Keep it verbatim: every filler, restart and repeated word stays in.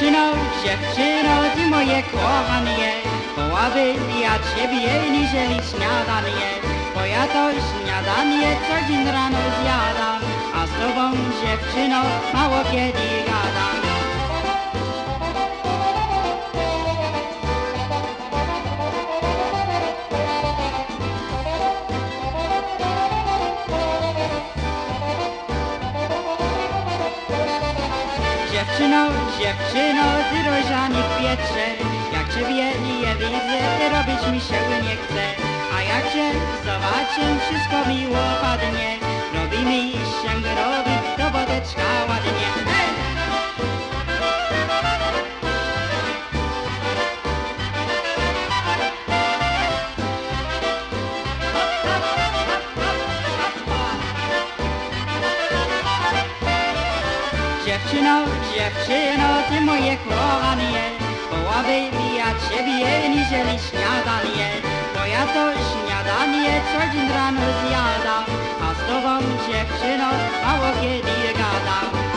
Dziewczyno, dziewczyno, ty moje kochanie, wołabym ja ciebie niżeli śniadanie, bo ja to śniadanie co dzień rano zjadam, a z tobą, dziewczyno, mało kiedy gadam. Dziewczyno, dziewczyno, ty różanik wietrze, jak ciebie nie widzę, ty robić mi się nie chce. A jak cię zobaczę, wszystko miło padnie, robi mi się, robi roboteczka ładnie. Hey! Dziewczyno, dziewczyno, ty moje kochanie, wołabym ja ciebie niżeli śniadanie, bo ja to śniadanie co dzień rano zjadam, a z tobą, dziewczyno, mało kiedy gadam.